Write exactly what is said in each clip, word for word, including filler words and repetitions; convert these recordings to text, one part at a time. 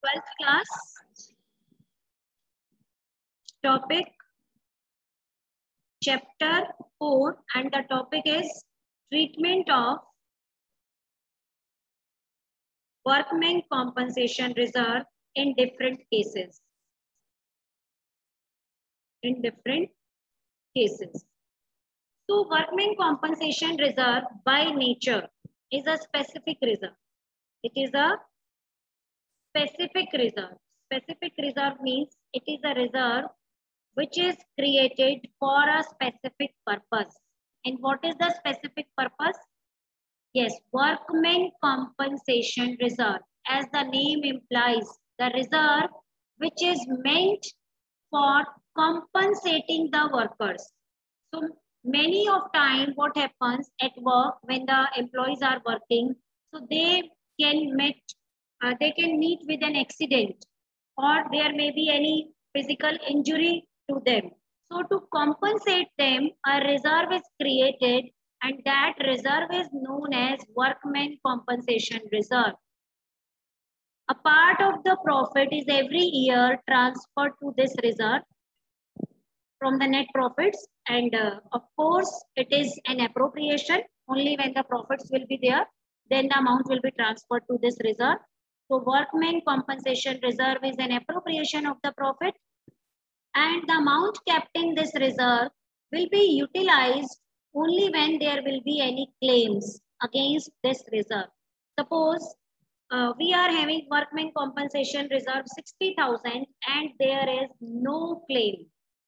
twelfth class, topic chapter four, and the topic is treatment of workmen compensation reserve in different cases. In different cases. So workmen compensation reserve by nature is a specific reserve. It is a specific reserve. Specific reserve means it is a reserve which is created for a specific purpose. And what is the specific purpose? Yes, workmen compensation reserve. As the name implies, the reserve which is meant for compensating the workers. So many of time what happens at work when the employees are working, so they can meet, uh, they can meet with an accident, or there may be any physical injury to them. So to compensate them, a reserve is created, and that reserve is known as workmen compensation reserve. A part of the profit is every year transferred to this reserve from the net profits, and uh, of course it is an appropriation. Only when the profits will be there, then the amount will be transferred to this reserve. So workmen compensation reserve is an appropriation of the profit, and the amount kept in this reserve will be utilized only when there will be any claims against this reserve. Suppose uh, we are having workmen compensation reserve sixty thousand and there is no claim.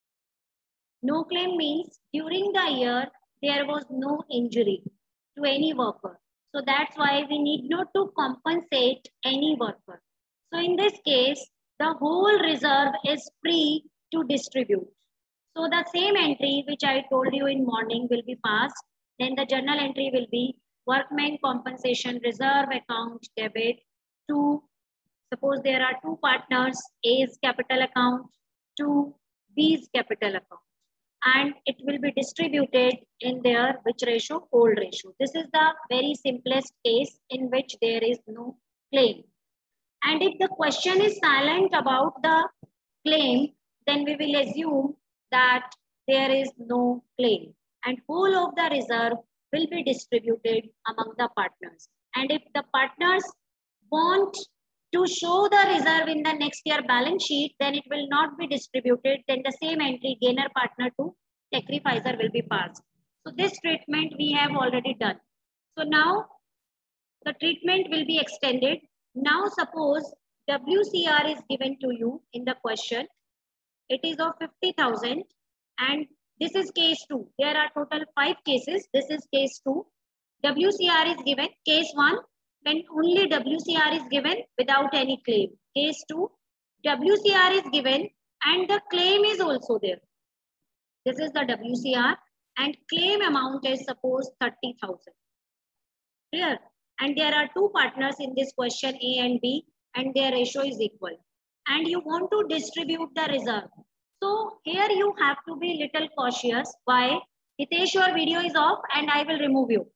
No claim means during the year there was no injury to any worker. So that's why we need not to compensate any worker. So in this case, the whole reserve is free to distribute. So the same entry which I told you in morning will be passed. Then the journal entry will be workmen compensation reserve account debit to, suppose there are two partners, A's capital account to B's capital account, and it will be distributed in their which ratio? Old ratio. This is the very simplest case in which there is no claim. And if the question is silent about the claim, then we will assume that there is no claim, and whole of the reserve will be distributed among the partners. And if the partners want to show the reserve in the next year balance sheet, then it will not be distributed. Then the same entry, gainer partner to sacrificer, will be passed. So this treatment we have already done. So now the treatment will be extended. Now suppose W C R is given to you in the question. It is of fifty thousand, and this is case two. There are total five cases. This is case two. W C R is given. Case one, when only W C R is given without any claim. Case two, W C R is given and the claim is also there. This is the W C R and claim amount is suppose thirty thousand. Clear? And there are two partners in this question, A and B, and their ratio is equal. And you want to distribute the reserve. So here you have to be little cautious. Why? Hitesh, your video is off and I will remove you.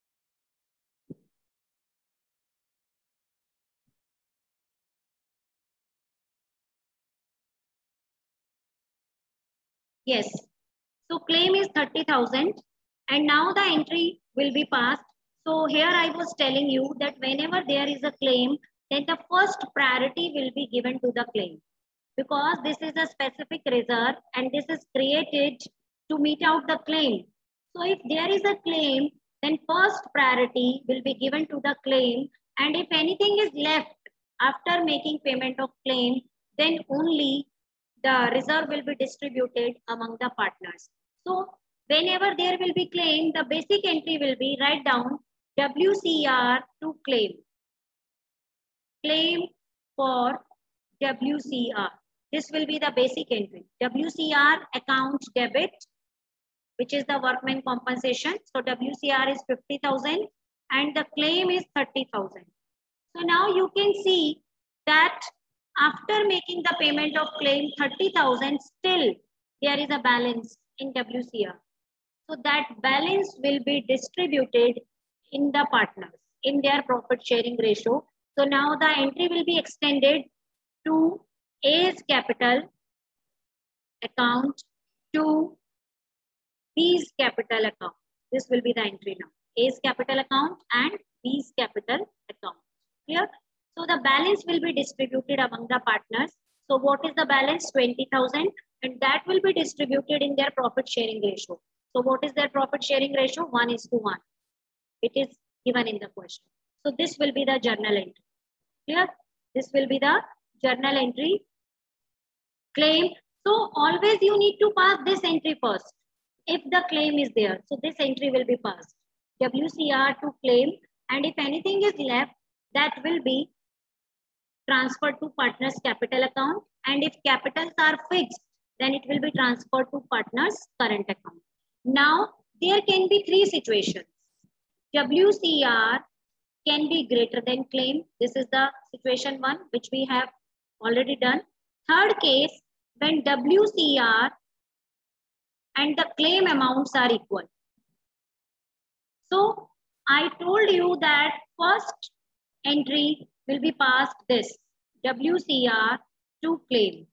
Yes. So claim is thirty thousand and now the entry will be passed. So here I was telling you that whenever there is a claim, then the first priority will be given to the claim, because this is a specific reserve and this is created to meet out the claim. So if there is a claim, then first priority will be given to the claim, and if anything is left after making payment of claim, then only the reserve will be distributed among the partners. So whenever there will be claim, the basic entry will be write down W C R to claim. Claim for W C R. This will be the basic entry. W C R account debit, which is the workmen compensation. So W C R is fifty thousand and the claim is thirty thousand. So now you can see that after making the payment of claim thirty thousand, still there is a balance in W C R. So that balance will be distributed in the partners in their profit sharing ratio. So now the entry will be extended to A's capital account to B's capital account. This will be the entry now. A's capital account and B's capital account. Clear? So the balance will be distributed among the partners. So what is the balance? twenty thousand, and that will be distributed in their profit sharing ratio. So what is their profit sharing ratio? one is to one. It is given in the question. So this will be the journal entry. Clear? This will be the journal entry. Claim. So always you need to pass this entry first. If the claim is there, so this entry will be passed. W C R to claim, and if anything is left, that will be transferred to partner's capital account. And if capitals are fixed, then it will be transferred to partner's current account. Now, there can be three situations. W C R can be greater than claim. This is the situation one, which we have already done. Third case, when W C R and the claim amounts are equal. So, I told you that first entry will be passed this, W C R to claim.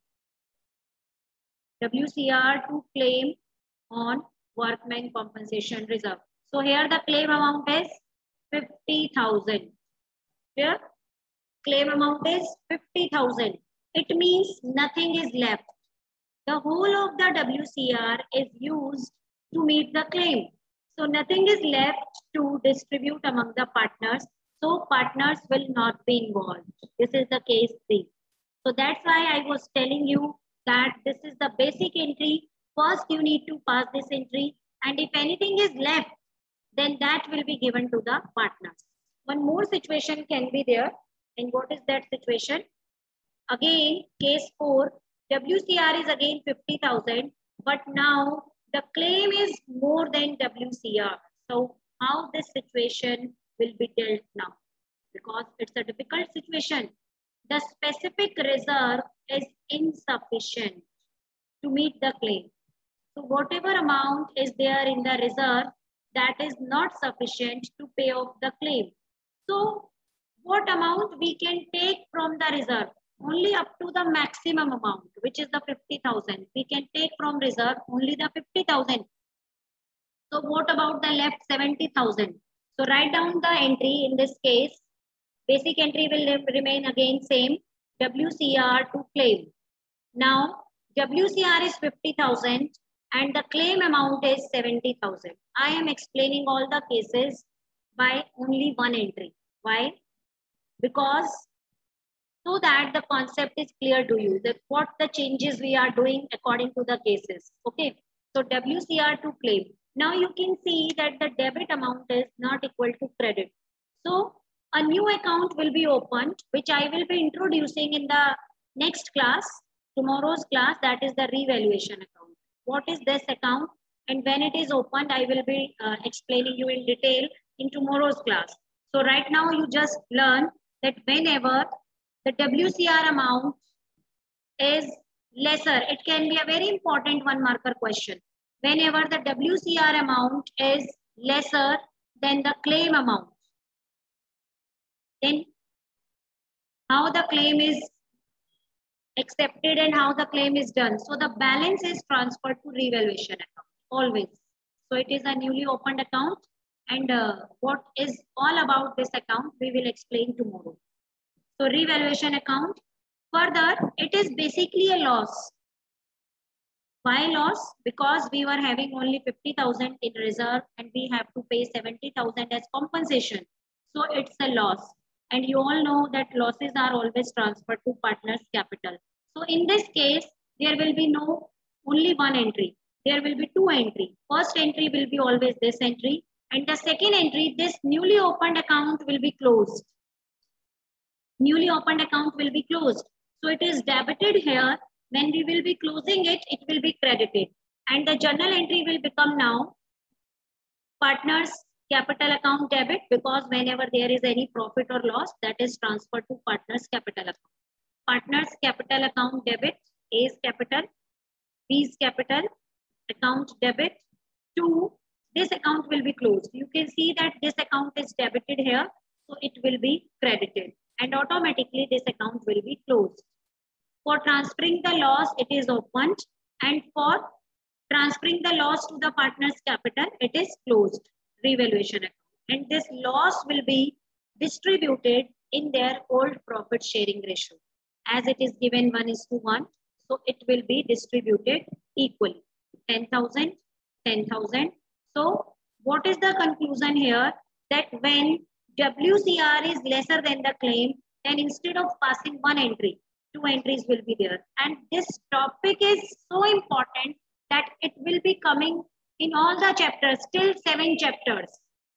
W C R to claim on workman compensation reserve. So here the claim amount is fifty thousand. Here, claim amount is fifty thousand. It means nothing is left. The whole of the W C R is used to meet the claim. So nothing is left to distribute among the partners. So partners will not be involved. This is the case three. So that's why I was telling you that this is the basic entry. First you need to pass this entry, and if anything is left, then that will be given to the partners. One more situation can be there. And what is that situation? Again, case four, W C R is again fifty thousand, but now the claim is more than W C R. So how this situation will be dealt now? Because it's a difficult situation. The specific reserve is insufficient to meet the claim. So whatever amount is there in the reserve, that is not sufficient to pay off the claim. So what amount we can take from the reserve? Only up to the maximum amount, which is the fifty thousand. We can take from reserve only the fifty thousand. So what about the left seventy thousand? So write down the entry in this case. Basic entry will remain again same, W C R to claim. Now, W C R is fifty thousand and the claim amount is seventy thousand. I am explaining all the cases by only one entry. Why? Because so that the concept is clear to you, that what the changes we are doing according to the cases. Okay. So W C R to claim. Now you can see that the debit amount is not equal to credit. So a new account will be opened, which I will be introducing in the next class, tomorrow's class, that is the revaluation account. What is this account? And when it is opened, I will be uh, explaining you in detail in tomorrow's class. So right now you just learn that whenever the W C R amount is lesser, it can be a very important one marker question. Whenever the W C R amount is lesser than the claim amount, then how the claim is accepted and how the claim is done. So the balance is transferred to revaluation account always. So it is a newly opened account, and uh, what is all about this account we will explain tomorrow. So revaluation account. Further, it is basically a loss. Why loss? Because we were having only fifty thousand in reserve and we have to pay seventy thousand as compensation. So it's a loss. And you all know that losses are always transferred to partners' capital. So in this case, there will be no only one entry. There will be two entries. First entry will be always this entry. And the second entry, this newly opened account will be closed. Newly opened account will be closed. So it is debited here. When we will be closing it, it will be credited. And the journal entry will become now partners' capital account debit, because whenever there is any profit or loss, that is transferred to partners capital account. Partners capital account debit, A's capital, B's capital account debit to this account will be closed. You can see that this account is debited here, so it will be credited and automatically this account will be closed. For transferring the loss, it is opened, and for transferring the loss to the partner's capital, it is closed, revaluation account. And this loss will be distributed in their old profit sharing ratio. As it is given one is to one, so it will be distributed equally. ten thousand, ten thousand. So what is the conclusion here? That when W C R is lesser than the claim, then instead of passing one entry, two entries will be there. And this topic is so important that it will be coming in all the chapters, still seven chapters.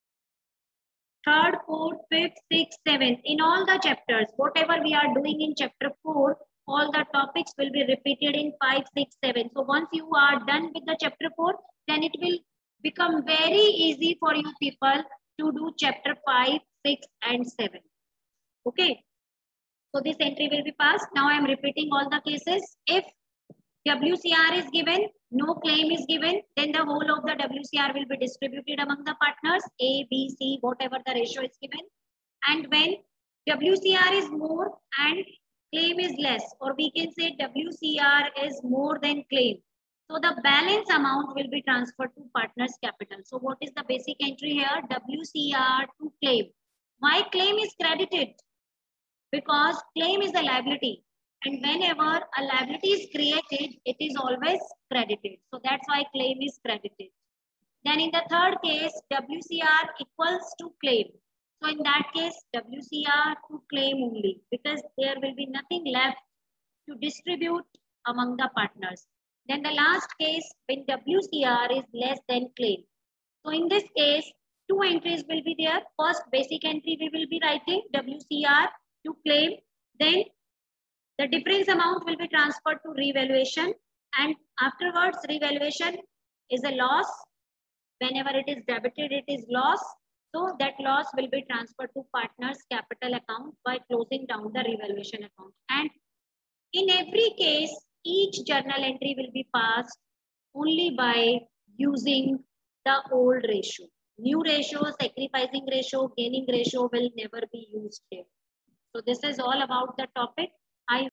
Third, fourth, fifth, sixth, seventh, in all the chapters, whatever we are doing in chapter four, all the topics will be repeated in five, six, seven. So once you are done with the chapter four, then it will become very easy for you people to do chapter five, six, and seven. Okay. So this entry will be passed. Now I am repeating all the cases. If W C R is given, no claim is given, then the whole of the W C R will be distributed among the partners, A, B, C, whatever the ratio is given. And when W C R is more and claim is less, or we can say W C R is more than claim, so the balance amount will be transferred to partners' capital. So what is the basic entry here? W C R to claim. Why claim is credited? Because claim is a liability. And whenever a liability is created, it is always credited. So that's why claim is credited. Then in the third case, W C R equals to claim. So in that case, W C R to claim only, because there will be nothing left to distribute among the partners. Then the last case, when W C R is less than claim. So in this case, two entries will be there. First basic entry we will be writing W C R to claim. Then the difference amount will be transferred to revaluation, and afterwards revaluation is a loss. Whenever it is debited, it is loss. So that loss will be transferred to partners' capital account by closing down the revaluation account. And in every case, each journal entry will be passed only by using the old ratio. New ratio, sacrificing ratio, gaining ratio will never be used here. So this is all about the topic. I